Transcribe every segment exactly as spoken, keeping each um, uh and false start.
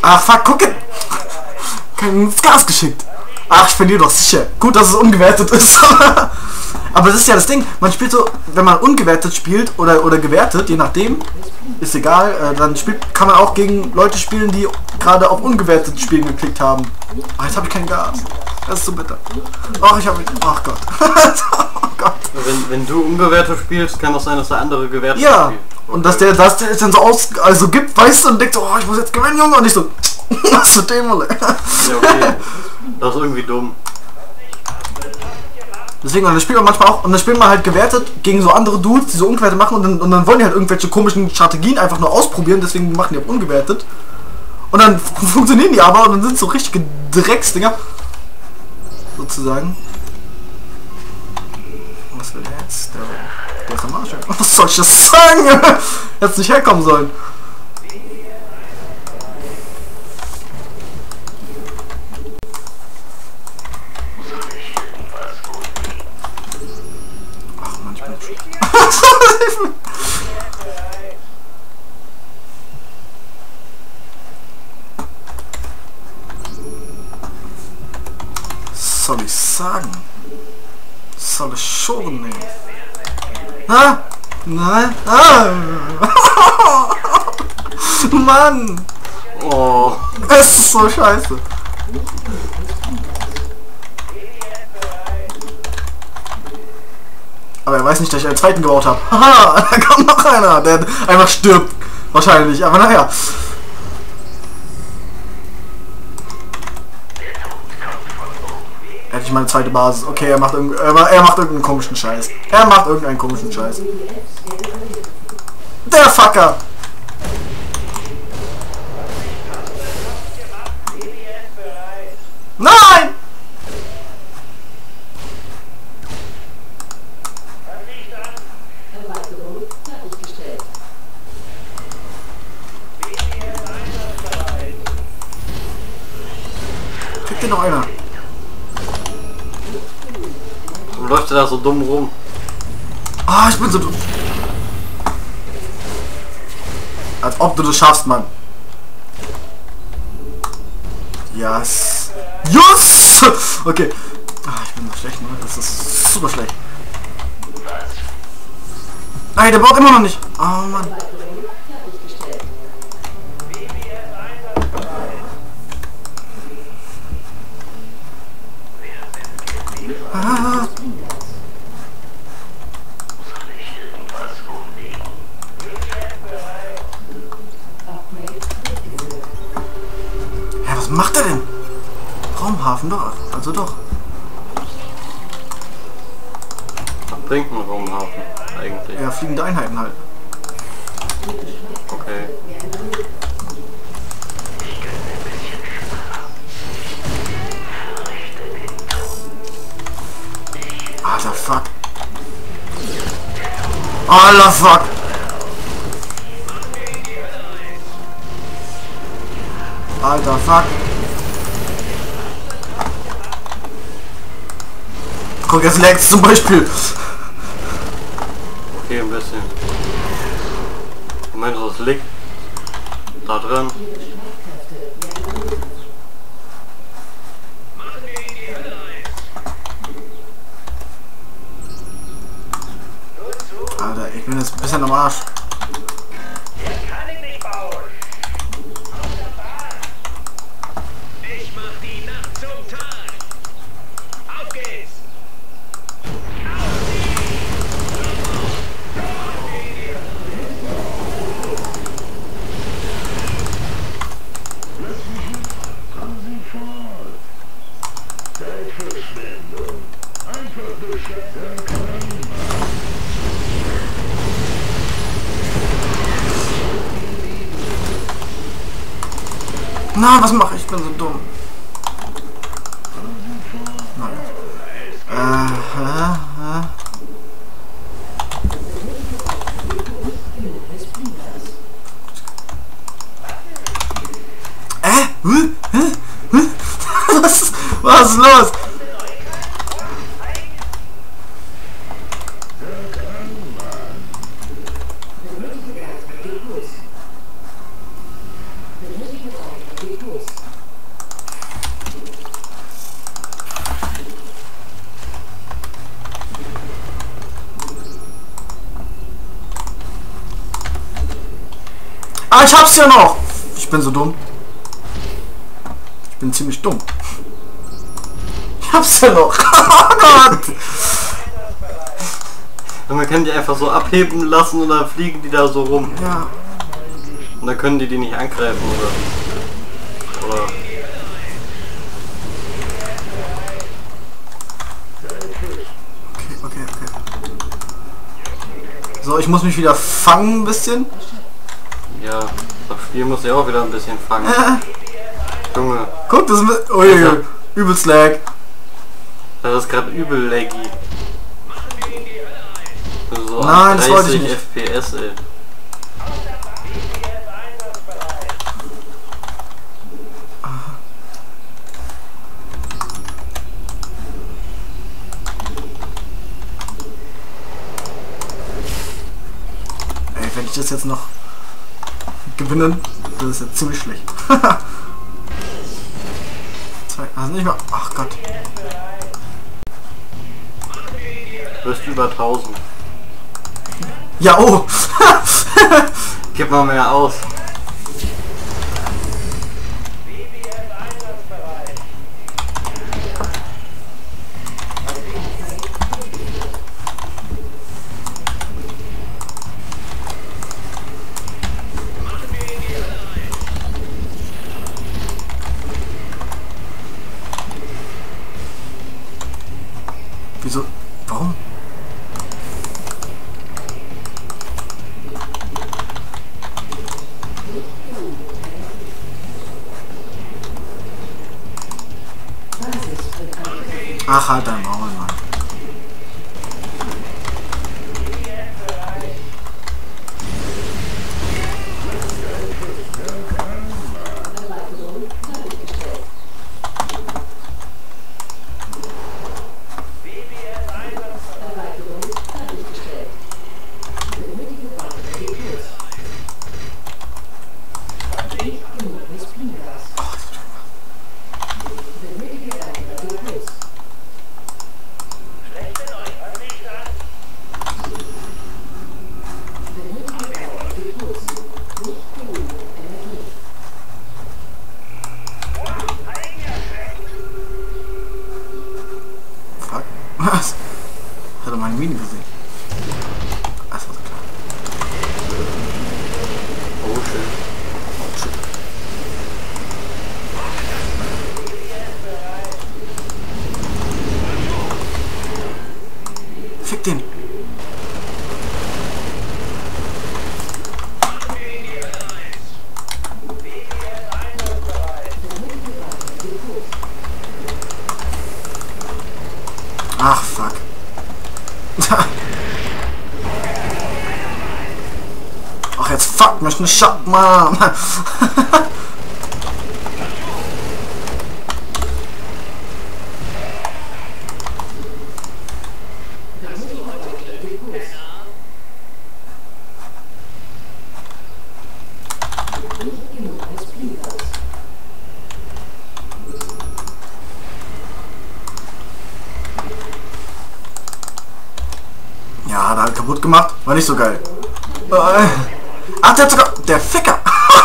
Ach, fuck, guck it. Kein ins Gas geschickt. Ach, ich verliere doch sicher. Gut, dass es ungewertet ist. Aber das ist ja das Ding. Man spielt so, wenn man ungewertet spielt oder, oder gewertet, je nachdem, ist egal, äh, dann spielt, kann man auch gegen Leute spielen, die gerade auf ungewertet Spielen geklickt haben. Ach, jetzt habe ich kein Gas. Das ist so bitter. Ach, ich habe... Ach Gott. Oh Gott. Wenn, wenn du ungewertet spielst, kann das sein, dass der andere gewertet ja. spielt. Okay. Und dass der das der dann so aus... Also gibt, weißt du, und denkt so, oh, ich muss jetzt gewinnen, Junge. Und ich so... Was für dem, Alter. Ja, okay. Das ist irgendwie dumm. Deswegen, und dann spielt man manchmal auch, und dann spielt man halt gewertet gegen so andere Dudes, die so ungewertet machen und dann, und dann wollen die halt irgendwelche komischen Strategien einfach nur ausprobieren, deswegen machen die auch ungewertet. Und dann funktionieren die aber und dann sind so richtige Drecksdinger. Sozusagen. Was will der jetzt? Der, der ist am Arsch. Was soll ich das sagen? Hätte nicht herkommen sollen. Was soll ich sagen? Was soll ich schon nehmen? Na? Nein? Ah! Mann! Oh. Es ist so scheiße. Aber er weiß nicht, dass ich einen zweiten gebaut habe. Haha, da kommt noch einer, der einfach stirbt. Wahrscheinlich, aber naja. Hätte ich meine zweite Basis. Okay, er macht, irgend, er, er macht irgendeinen komischen Scheiß. Er macht irgendeinen komischen Scheiß. Der Fucker! Nein! Kriegt dir noch einer. Warum läuft der da so dumm rum? Ah, ich bin so dumm. Als ob du das schaffst, Mann. Yes. Yes! Okay. Ah, ich bin so schlecht, ne? Das ist super schlecht. Nein, der baut immer noch nicht. Oh, Mann. Ah. Ja, was macht er denn? Raumhafen doch, also doch. Was bringt ein Raumhafen eigentlich? Ja, fliegende Einheiten halt. Okay. Alter Fuck. Alter Fuck. Alter Fuck. Guck, jetzt lag's zum Beispiel. Okay, ein bisschen. Du meinst, das liegt da drin? Alter, ich bin jetzt ein bisschen am Arsch. Na, was mache ich? Ich bin so dumm. Nein. Äh, äh. Äh? Was, was ist los? Ah, ich hab's ja noch! Ich bin so dumm. Ich bin ziemlich dumm. Ich hab's ja noch. Oh Gott! Und man kann die einfach so abheben lassen und dann fliegen die da so rum. Ja. Und dann können die die nicht angreifen oder... oder... Okay, okay, okay. So, ich muss mich wieder fangen ein bisschen. Ja, das Spiel muss ja auch wieder ein bisschen fangen. Äh. Junge. Guck, das ist... Ui, Ja. übelst lag. Das ist gerade übel laggy. So Nein, das wollte ich nicht. F P S, ey. Ey, wenn ich das jetzt noch gewinne, das ist jetzt ziemlich schlecht. Zwei, also nicht mal... Ach Gott. Du bist über tausend. Ja, oh! Gib mal mehr aus. Wieso? Warum? Ach, halt dein Maul, Mann. Was? Hat er meine Mine gesehen? Das war so klar. Oh shit. Oh shit. Fick den! Ach, fuck. Ach, jetzt fuck mich ne Shot, Mann. Ja, hat er halt kaputt gemacht. War nicht so geil. Äh, ach, der hat sogar... Der Ficker!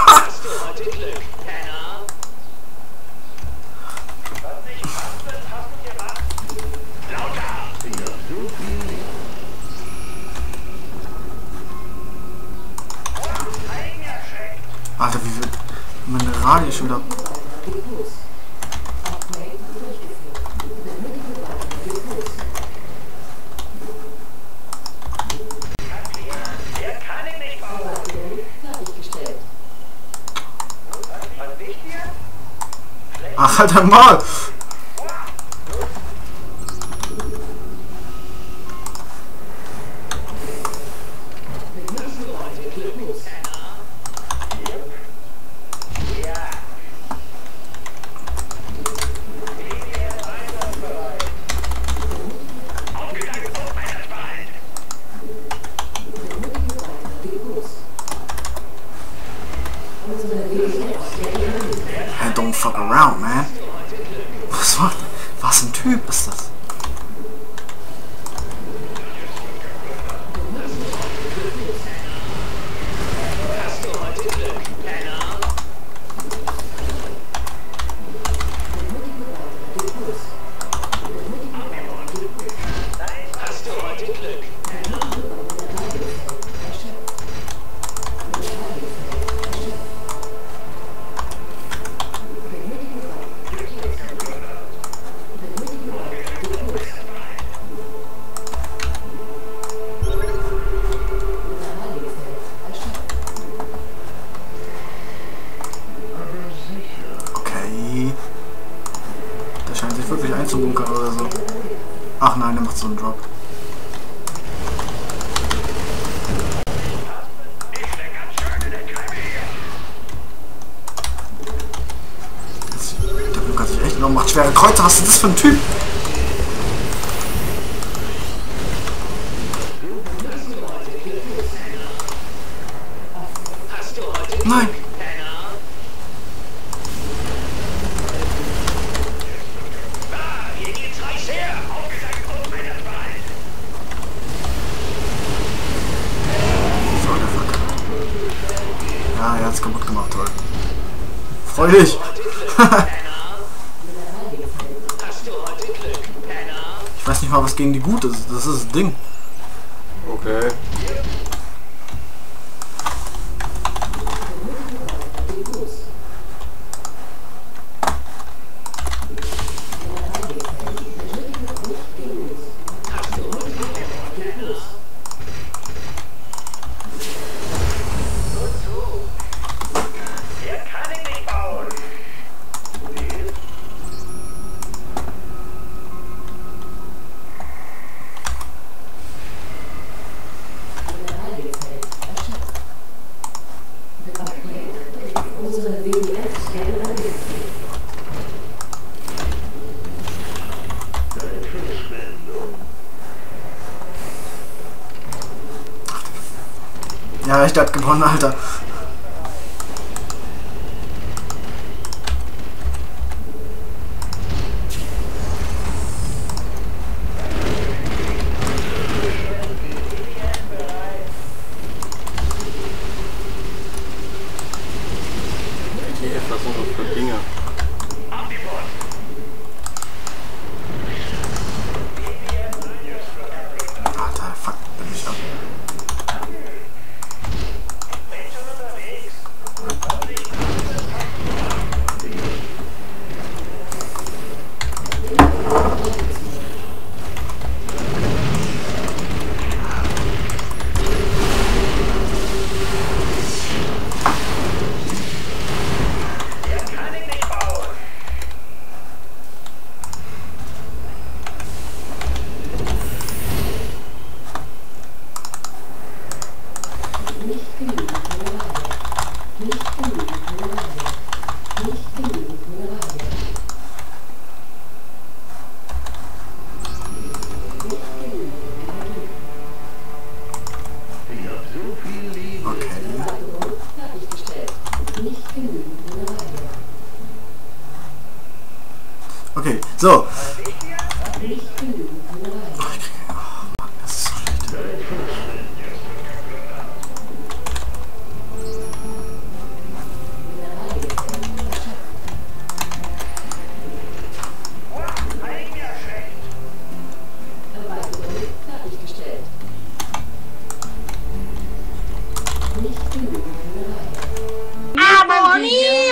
Alter, wie viel... Meine Radio schon wieder... Ach, halt dein Maul! fuck around, man. Was macht... Was ein Typ ist das? Wirklich einzubunkern oder so. Ach nein, der macht so einen Drop. Jetzt, der bunkert sich echt noch, macht schwere Kreuze. Was ist das für ein Typ? Nein! Ah, er hat's kaputt gemacht, toll. Freu dich! Ich weiß nicht mal, was gegen die gut ist. Das ist das Ding. Okay. Ja, echt, der hat gewonnen, Alter. Die F, was sind das für Dinge? Alter, fuck, bin ich ab. Okay, so. Oh, ich kriege... Oh, Mann, das ist so schlecht. Abonnieren!